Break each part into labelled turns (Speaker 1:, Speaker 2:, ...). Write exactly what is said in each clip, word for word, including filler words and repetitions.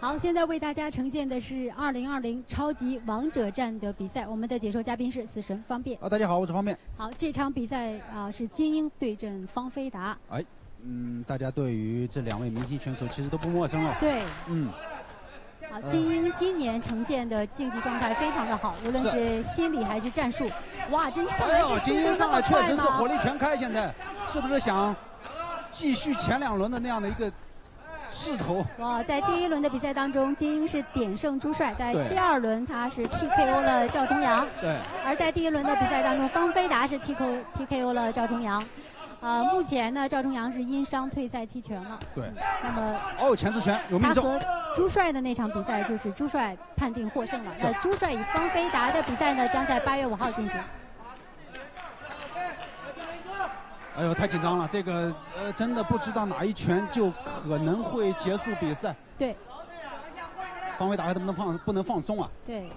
Speaker 1: 好，现在为大家呈现的是二零二零超级王者战的比赛，我们的解说嘉宾是死神方便。
Speaker 2: 啊，大家好，我是方便。
Speaker 1: 好，这场比赛啊、呃、是金鹰对阵方飞达。
Speaker 2: 哎，嗯，大家对于这两位明星选手其实都不陌生了。
Speaker 1: 对，
Speaker 2: 嗯。
Speaker 1: 啊，金鹰今年呈现的竞技状态非常的好，无论是心理还是战术，哇，真上来
Speaker 2: 哎呦，金鹰上来确实是火力全开，现在是不是想继续前两轮的那样的一个势头？
Speaker 1: 哇，在第一轮的比赛当中，金鹰是点胜朱帅，在第二轮他是 T K O 了赵重阳。
Speaker 2: 对。
Speaker 1: 而在第一轮的比赛当中，方飞达是 T K O T K O 了赵重阳。呃，目前呢，赵重阳是因伤退赛弃权了。
Speaker 2: 对。
Speaker 1: 那么，
Speaker 2: 哦，前置拳有命中。
Speaker 1: 他和朱帅的那场比赛就是朱帅判定获胜了。那朱帅与方飞达的比赛呢，将在八月五号进行。
Speaker 2: 哎呦，太紧张了！这个呃，真的不知道哪一拳就可能会结束比赛。
Speaker 1: 对。
Speaker 2: 方飞达还能不能放不能放松啊？
Speaker 1: 对。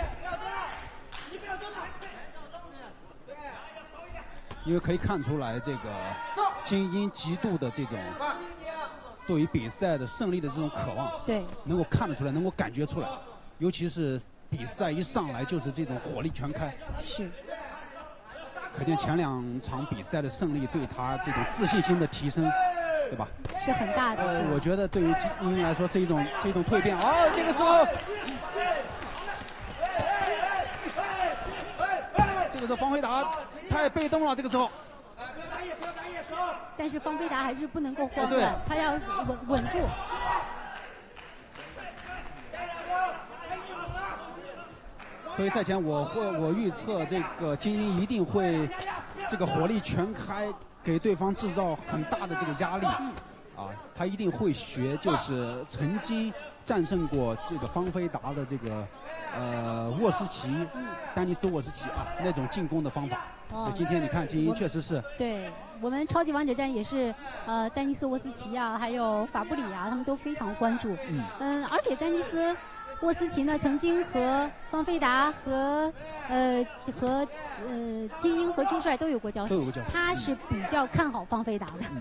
Speaker 2: 因为可以看出来，这个金鹰极度的这种对于比赛的胜利的这种渴望，
Speaker 1: 对，
Speaker 2: 能够看得出来，能够感觉出来，尤其是比赛一上来就是这种火力全开，
Speaker 1: 是，
Speaker 2: 可见前两场比赛的胜利对他这种自信心的提升，对吧？
Speaker 1: 是很大的。
Speaker 2: 呃，我觉得对于金鹰来说是一种是一种蜕变。哦，这个时候，这个时候方飞达太被动了，这个时候。
Speaker 1: 但是方飞达还是不能够慌乱，他要稳稳住。
Speaker 2: 所以赛前我会我预测这个金鹰一定会这个火力全开，给对方制造很大的这个压力。啊，他一定会学，就是曾经战胜过这个方飞达的这个呃沃斯奇、丹尼斯沃斯奇啊那种进攻的方法。哦，今天你看金鹰确实是。
Speaker 1: 对我们超级王者战也是，呃，丹尼斯沃斯奇啊，还有法布里啊，他们都非常关注。嗯。嗯，而且丹尼斯沃斯奇呢，曾经和方飞达和呃和呃金鹰和朱帅都有过交手。
Speaker 2: 都有过交手。
Speaker 1: 他是比较看好方飞达的。
Speaker 2: 嗯。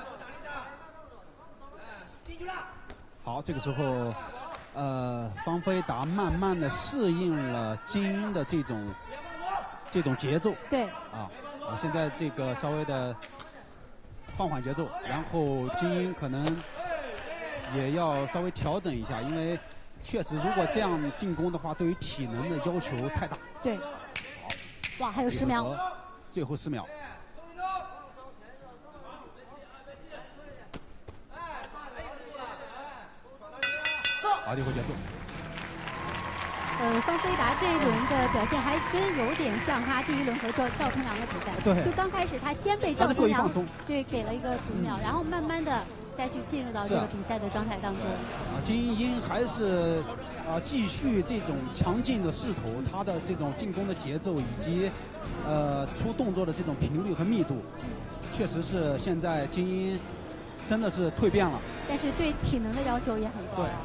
Speaker 2: 好，这个时候，呃，方飞达慢慢的适应了金鹰的这种这种节奏。
Speaker 1: 对。
Speaker 2: 啊，啊，现在这个稍微的放缓节奏，然后金鹰可能也要稍微调整一下，因为确实如果这样进攻的话，对于体能的要求太大。
Speaker 1: 对。好。哇，还有十秒。
Speaker 2: 最后十秒。好，这回结束。
Speaker 1: 呃，方飞达这一轮的表现还真有点像他第一轮和赵赵重阳的比赛。
Speaker 2: 对。
Speaker 1: 就刚开始他先被赵重阳对给了一个读秒，嗯、然后慢慢的再去进入到这个比赛的状态当中。
Speaker 2: 啊，金鹰还是啊继续这种强劲的势头，他的这种进攻的节奏以及呃出动作的这种频率和密度，确实是现在金鹰真的是蜕变了。
Speaker 1: 但是对体能的要求也很高。
Speaker 2: 对。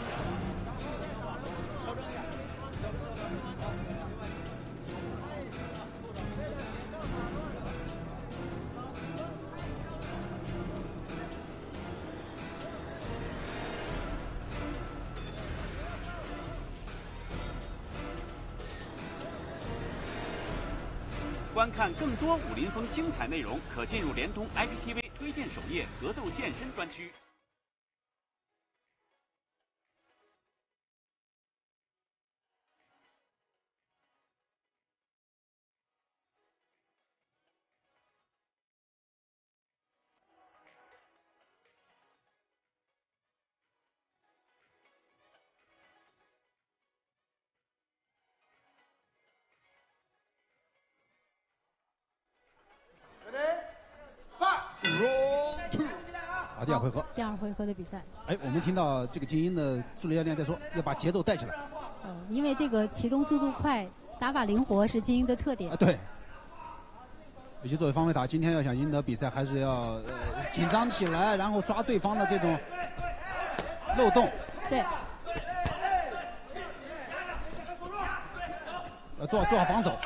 Speaker 3: 观看更多武林风精彩内容，可进入联通 I P T V 推荐首页格斗健身专区。
Speaker 2: 啊，第二回合，
Speaker 1: 第二回合的比赛。
Speaker 2: 哎，我们听到这个精英的助理教练在说，要把节奏带起来。
Speaker 1: 呃，因为这个启动速度快、打法灵活是精英的特点。
Speaker 2: 啊，对。尤其作为方飞达，今天要想赢得比赛，还是要呃紧张起来，然后抓对方的这种漏洞。
Speaker 1: 对。
Speaker 2: 呃，做做好防守。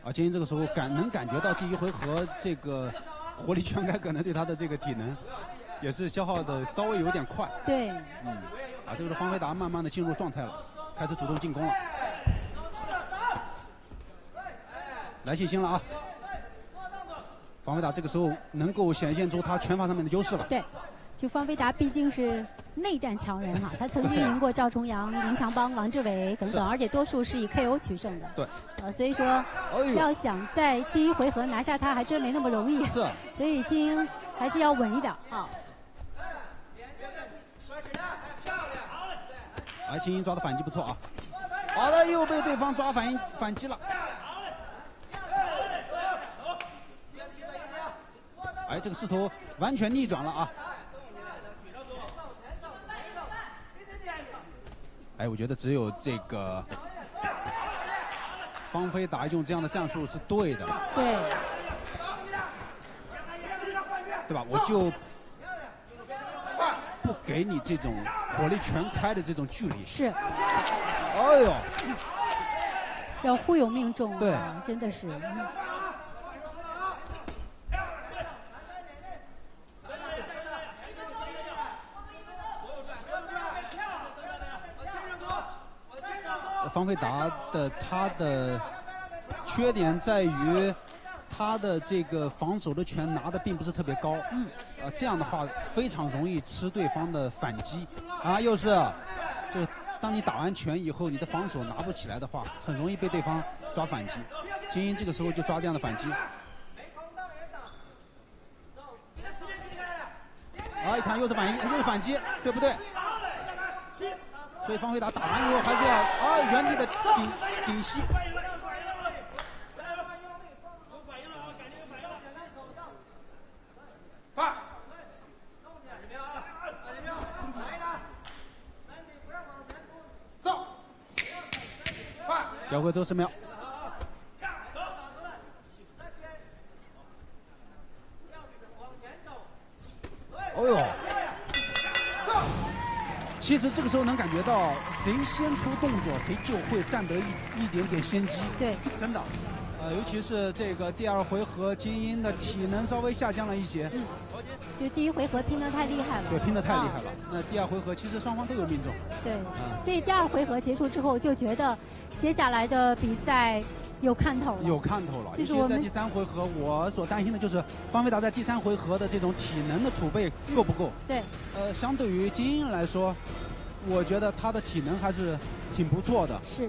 Speaker 2: 啊，金英这个时候感能感觉到第一回合这个火力全开可能对他的这个体能也是消耗的稍微有点快。
Speaker 1: 对，
Speaker 2: 嗯，啊，这个是方飞达慢慢的进入状态了，开始主动进攻了，来信心了啊！方飞达这个时候能够显现出他拳法上面的优势了。
Speaker 1: 对，就方飞达毕竟是内战强人哈，他曾经赢过赵重阳、林强邦、王志伟等等，而且多数是以 K O 取胜的。
Speaker 2: 对，
Speaker 1: 呃，所以说、哎、要想在第一回合拿下他，还真没那么容易。
Speaker 2: 是，
Speaker 1: 所以金英还是要稳一点啊。
Speaker 2: 哎，金英抓的反击不错啊，好的，又被对方抓反应反击了。哎，这个势头完全逆转了啊！哎，我觉得只有这个方飞达用这样的战术是对的。
Speaker 1: 对，
Speaker 2: 对吧？我就不给你这种火力全开的这种距离。
Speaker 1: 是。
Speaker 2: 哎呦，
Speaker 1: 要忽悠命中、啊，
Speaker 2: 对，
Speaker 1: 真的是。
Speaker 2: 方飞达的他的缺点在于，他的这个防守的拳拿的并不是特别高，
Speaker 1: 嗯，
Speaker 2: 啊，这样的话非常容易吃对方的反击，啊，又是，就当你打完拳以后，你的防守拿不起来的话，很容易被对方抓反击。金英这个时候就抓这样的反击，啊，一看又是反击，又是反击，对不对？所以方飞达打完以后还是要啊原地的顶顶膝。
Speaker 4: 快！走！快！
Speaker 2: 交回周十秒。哦呦！其实这个时候能感觉到，谁先出动作，谁就会占得一一点点先机。
Speaker 1: 对，
Speaker 2: 真的，呃，尤其是这个第二回合，金英的体能稍微下降了一些。
Speaker 1: 嗯，就第一回合拼得太厉害了。
Speaker 2: 对，拼得太厉害了。啊、那第二回合其实双方都有命中。
Speaker 1: 对，嗯、所以第二回合结束之后，就觉得接下来的比赛有看头了。
Speaker 2: 有看头了。
Speaker 1: 就是我们
Speaker 2: 在第三回合，我所担心的就是方飞达在第三回合的这种体能的储备够不够？
Speaker 1: 对。
Speaker 2: 呃，相对于金英来说，我觉得他的体能还是挺不错的。
Speaker 1: 是。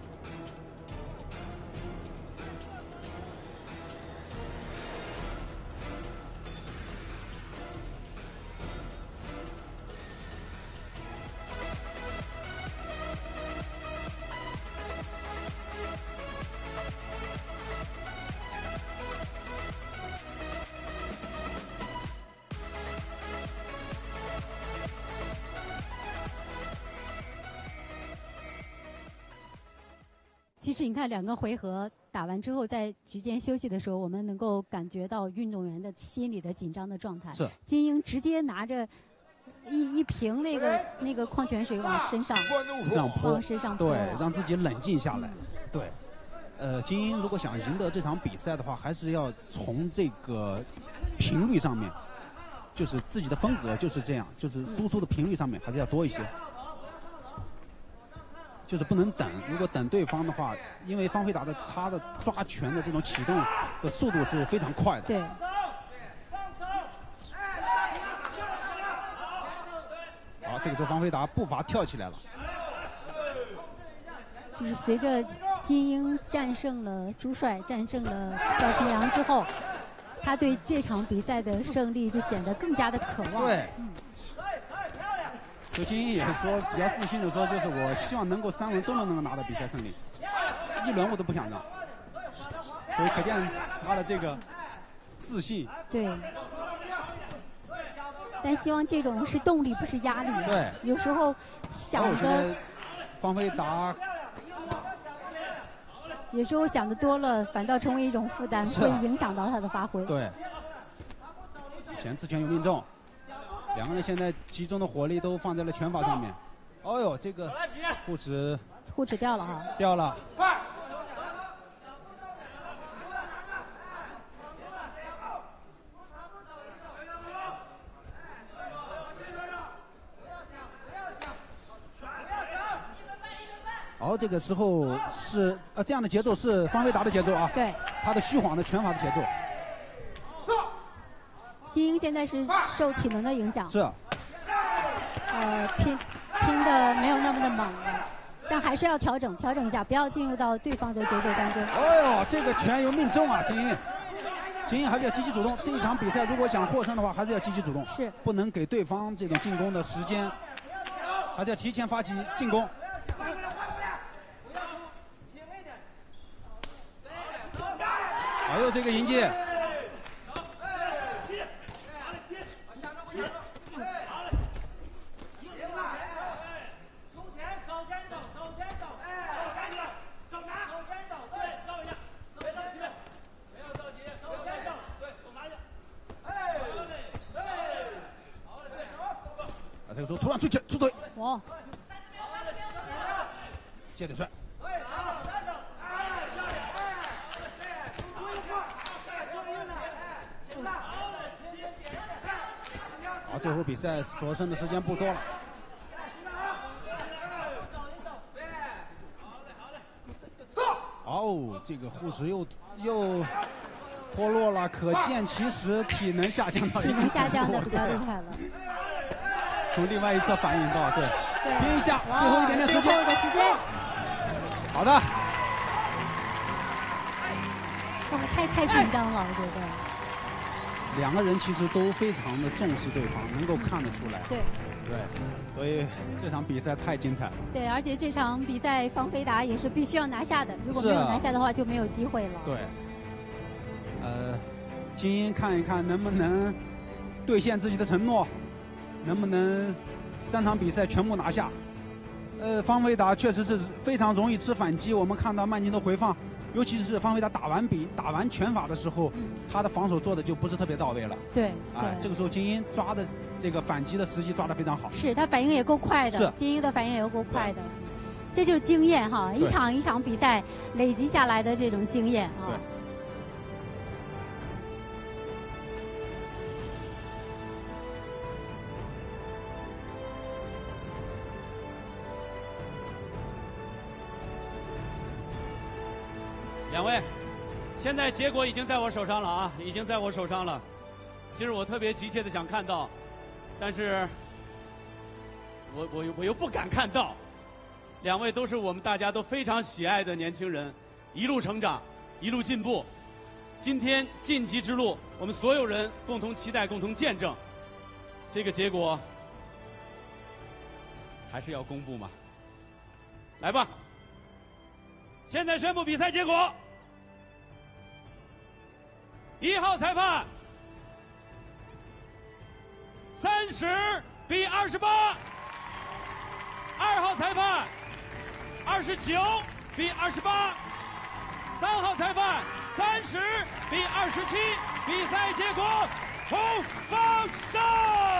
Speaker 1: 其实你看，两个回合打完之后，在局间休息的时候，我们能够感觉到运动员的心理的紧张的状态。
Speaker 2: 是。
Speaker 1: 金英直接拿着一一瓶那个那个矿泉水往身上
Speaker 2: 上泼，
Speaker 1: 往身上泼，
Speaker 2: 对，让自己冷静下来。对，呃，金英如果想赢得这场比赛的话，还是要从这个频率上面，就是自己的风格就是这样，就是输出的频率上面还是要多一些。就是不能等，如果等对方的话，因为方飞达的他的抓拳的这种启动的速度是非常快的。
Speaker 1: 对。
Speaker 2: 好，这个时候方飞达步伐跳起来了。
Speaker 1: 就是随着金英战胜了朱帅，战胜了赵重阳之后，他对这场比赛的胜利就显得更加的渴望。
Speaker 2: 对。
Speaker 1: 嗯。
Speaker 2: 所以金英也是说比较自信的说，就是我希望能够三轮都能能够拿到比赛胜利，一轮我都不想让。所以可见他的这个自信。
Speaker 1: 对。但希望这种是动力，不是压力。
Speaker 2: 对。
Speaker 1: 有时候想的，
Speaker 2: 方飞达，
Speaker 1: 有时候想的多了，反倒成为一种负担，会影响到他的发挥。
Speaker 2: 对。前刺拳有命中。两个人现在集中的火力都放在了拳法上面。哦呦，这个护指，
Speaker 1: 护指掉了哈。
Speaker 2: 掉了。 这个时候是呃这样的节奏是方飞达的节奏啊，
Speaker 1: 对，
Speaker 2: 他的虚晃的拳法的节奏。
Speaker 1: 金英现在是受体能的影响，
Speaker 2: 是，
Speaker 1: 呃，拼拼的没有那么的猛了，但还是要调整调整一下，不要进入到对方的节奏当中。
Speaker 2: 哎呦，这个拳有命中啊，金英，金英还是要积极主动。这一场比赛如果想获胜的话，还是要积极主动，
Speaker 1: 是
Speaker 2: 不能给对方这种进攻的时间，还是要提前发起进攻。还有这个迎接。这个时候突然出拳出腿，
Speaker 1: 哇！
Speaker 2: 接着摔。好，最后比赛所剩的时间不多了。哦，这个护士又又脱落了，可见其实体能下降到一定程度，
Speaker 1: 体能下降的比较厉害了。
Speaker 2: 从另外一侧反应到，对，
Speaker 1: 对，
Speaker 2: 拼一下，最后一点点时间，
Speaker 1: 最后的时间。
Speaker 2: 好的。
Speaker 1: 哇，太太紧张了，我觉得。
Speaker 2: 两个人其实都非常的重视对方，能够看得出来。
Speaker 1: 对。
Speaker 2: 对，所以这场比赛太精彩了。
Speaker 1: 对，而且这场比赛方飞达也是必须要拿下的，如果没有拿下的话就没有机会了。
Speaker 2: 对。呃，金英看一看能不能兑现自己的承诺。能不能三场比赛全部拿下？呃，方飞达确实是非常容易吃反击。我们看到慢镜头回放，尤其是方飞达打完比打完拳法的时候，嗯、他的防守做的就不是特别到位了。
Speaker 1: 对，
Speaker 2: 啊、呃，这个时候金英抓的这个反击的时机抓得非常好。
Speaker 1: 是他反应也够快的，
Speaker 2: 是
Speaker 1: 金英的反应也够快的，这就是经验哈，一场一场比赛累积下来的这种经验啊。
Speaker 2: 对。
Speaker 5: 两位，现在结果已经在我手上了啊，已经在我手上了。其实我特别急切的想看到，但是我我我又不敢看到。两位都是我们大家都非常喜爱的年轻人，一路成长，一路进步。今天晋级之路，我们所有人共同期待，共同见证。这个结果还是要公布吗？来吧，现在宣布比赛结果。一号裁判三十比二十八，二号裁判二十九比二十八，三号裁判三十比二十七。比赛结果，红方胜。